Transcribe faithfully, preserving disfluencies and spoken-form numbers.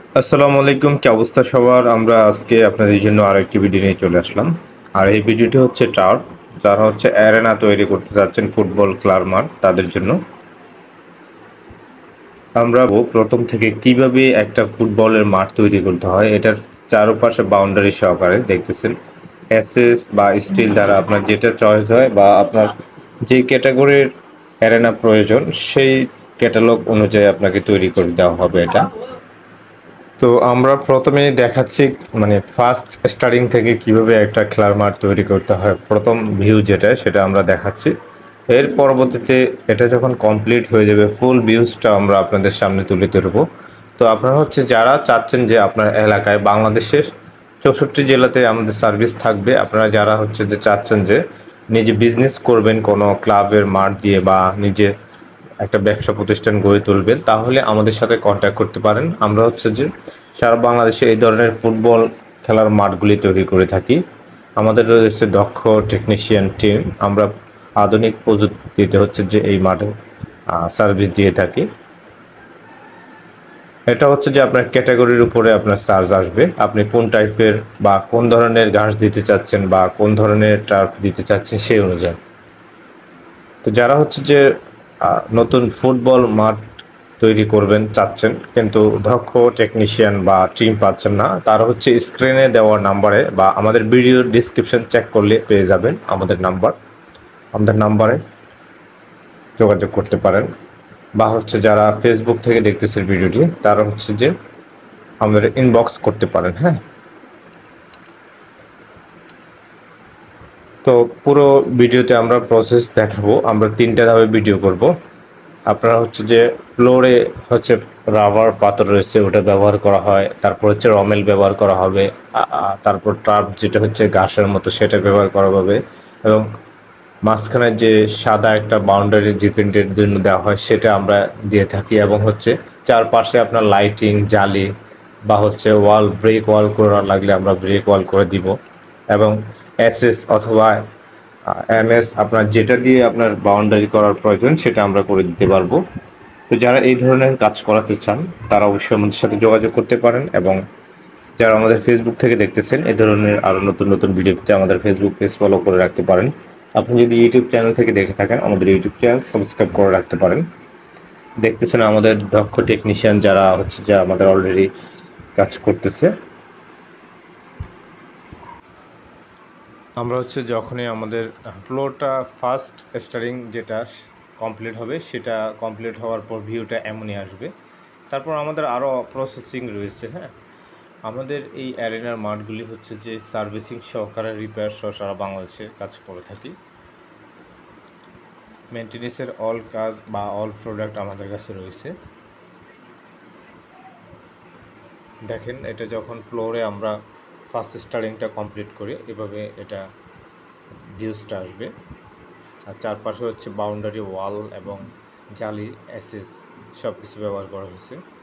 আসসালামু আলাইকুম, কি অবস্থা সবার? আমরা আজকে আপনাদের জন্য আরেকটি ভিডিও নিয়ে চলে আসলাম। আর এই ভিডিওটি হচ্ছে টার্ফ, যারা হচ্ছে অ্যারেনা তৈরি করতে চাচ্ছেন ফুটবল খেলার মাঠ তাদের জন্য। আমরা প্রথম থেকে কিভাবে একটা ফুটবলের মাঠ তৈরি করতে হয়, এটার চারপাশে বাউন্ডারি সহকারে দেখতেছেন এসএস বা স্টিল দ্বারা আপনার যেটা চয়েস হয় বা আপনার যে ক্যাটাগরির অ্যারেনা প্রয়োজন সেই ক্যাটালগ অনুযায়ী আপনাকে তৈরি করে দেওয়া হবে এটা। তো আমরা প্রথমে দেখাচ্ছি মানে ফার্স্ট স্টার্টিং থেকে কিভাবে একটা খেলার মাঠ তৈরি করতে হয়, প্রথম ভিউ যেটা সেটা আমরা দেখাচ্ছি। এর পরবর্তীতে এটা যখন কমপ্লিট হয়ে যাবে ফুল ভিউজটা আমরা আপনাদের সামনে তুলে ধরবো। তো আপনারা হচ্ছে যারা চাচ্ছেন যে আপনার এলাকায় বাংলাদেশের চৌষট্টি জেলাতে আমাদের সার্ভিস থাকবে, আপনারা যারা হচ্ছে যে চাচ্ছেন যে নিজে বিজনেস করবেন কোনো ক্লাবের মাঠ দিয়ে বা নিজে একটা ব্যবসা প্রতিষ্ঠান গড়ে তুলবেন, তাহলে আমাদের সাথে কন্ট্যাক্ট করতে পারেন। আমরা হচ্ছে যে সারা বাংলাদেশে এই ধরনের ফুটবল খেলার মাঠগুলি তৈরি করে থাকি। আমাদের রয়েছে দক্ষ টেকনিশিয়ান টিম। আমরা আধুনিক প্রযুক্তিতে হচ্ছে যে এই মাঠে সার্ভিস দিয়ে থাকি। এটা হচ্ছে যে আপনার ক্যাটাগরির উপরে আপনার চার্জ আসবে, আপনি কোন টাইপের বা কোন ধরনের ঘাস দিতে চাচ্ছেন বা কোন ধরনের টার্ফ দিতে চাচ্ছেন সেই অনুযায়ী। তো যারা হচ্ছে যে নতুন ফুটবল মাঠ তৈরি করবেন চাচ্ছেন কিন্তু দক্ষ টেকনিশিয়ান বা টিম পাচ্ছেন না, তারা হচ্ছে স্ক্রিনে দেওয়া নাম্বারে বা আমাদের ভিডিও ডিসক্রিপশন চেক করলে পেয়ে যাবেন আমাদের নাম্বার। আমাদের নাম্বারে যোগাযোগ করতে পারেন, বা হচ্ছে যারা ফেসবুক থেকে দেখতেছেন ভিডিওটি তারা হচ্ছে যে আমাদের ইনবক্স করতে পারেন। হ্যাঁ, তো পুরো ভিডিওতে আমরা প্রসেস দেখাবো। আমরা তিনটা ধাপে ভিডিও করব। আপনারা হচ্ছে যে ফ্লোরে হচ্ছে রাবার পাথর রয়েছে ওটা ব্যবহার করা হয়, তারপর হচ্ছে রমেল ব্যবহার করা হবে, তারপর টার্প যেটা হচ্ছে ঘাসের মতো সেটা ব্যবহার করা হবে, এবং মাঝখানে যে সাদা একটা বাউন্ডারি ডিফেন্ডের জন্য দেওয়া হয় সেটা আমরা দিয়ে থাকি, এবং হচ্ছে চারপাশে আপনার লাইটিং জালি বা হচ্ছে ওয়াল ব্রেক ওয়াল করা লাগলে আমরা ব্রেক ওয়াল করে দিব, এবং এসএস অথবা এমএস আপনার যেটা দিয়ে আপনার বাউন্ডারি করার প্রয়োজন সেটা আমরা করে দিতে পারবো। তো যারা এই ধরনের কাজ করাতে চান তারা অবশ্যই আমাদের সাথে যোগাযোগ করতে পারেন, এবং যারা আমাদের ফেসবুক থেকে দেখতেছেন এই ধরনের আরও নতুন নতুন ভিডিও পেতে আমাদের ফেসবুক পেজ ফলো করে রাখতে পারেন। আপনি যদি ইউটিউব চ্যানেল থেকে দেখে থাকেন আমাদের ইউটিউব চ্যানেল সাবস্ক্রাইব করে রাখতে পারেন। দেখতেছেন আমাদের দক্ষ টেকনিশিয়ান যারা হচ্ছে যে আমাদের অলরেডি কাজ করতেছে। আমরা হচ্ছে যখনই আমাদের ফ্লোরটা ফার্স্ট স্টারিং যেটা কমপ্লিট হবে সেটা কমপ্লিট হওয়ার পর ভিউটা এমনই আসবে। তারপর আমাদের আরও প্রসেসিং রয়েছে। হ্যাঁ, আমাদের এই অ্যারেনার মাঠগুলি হচ্ছে যে সার্ভিসিং সহকারে রিপেয়ার সহ সারা বাংলাদেশে কাজ করে থাকি। মেনটেন্যান্সের অল কাজ বা অল প্রোডাক্ট আমাদের কাছে রয়েছে। দেখেন এটা যখন ফ্লোরে আমরা ফার্স্ট স্টারিংটা কমপ্লিট করি এভাবে এটা ভিউজটা আসবে। আর চারপাশে হচ্ছে বাউন্ডারি ওয়াল এবং জালি এসএস সব কিছু ব্যবহার করা হয়েছে।